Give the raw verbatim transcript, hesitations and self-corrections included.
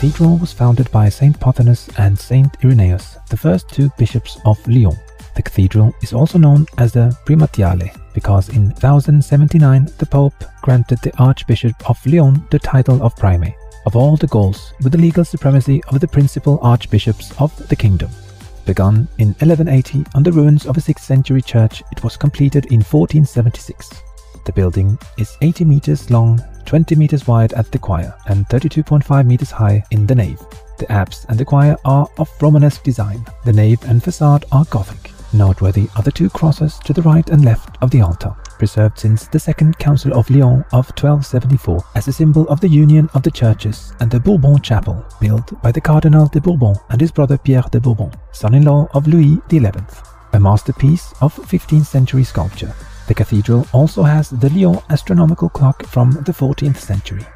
cathedral was founded by Saint Pothinus and Saint Irenaeus, the first two bishops of Lyon. The cathedral is also known as the Primatiale because in one thousand seventy-nine the Pope granted the Archbishop of Lyon the title of Primate of all the Gauls with the legal supremacy of the principal archbishops of the kingdom. Begun in eleven eighty on the ruins of a sixth century church, it was completed in fourteen seventy-six. The building is eighty meters long, twenty meters wide at the choir and thirty-two point five meters high in the nave. The apse and the choir are of Romanesque design. The nave and facade are Gothic. Noteworthy are the two crosses to the right and left of the altar, preserved since the Second Council of Lyon of twelve seventy-four as a symbol of the union of the churches, and the Bourbon Chapel, built by the Cardinal de Bourbon and his brother Pierre de Bourbon, son-in-law of Louis the eleventh, a masterpiece of fifteenth century sculpture. The cathedral also has the Lyon astronomical clock from the fourteenth century.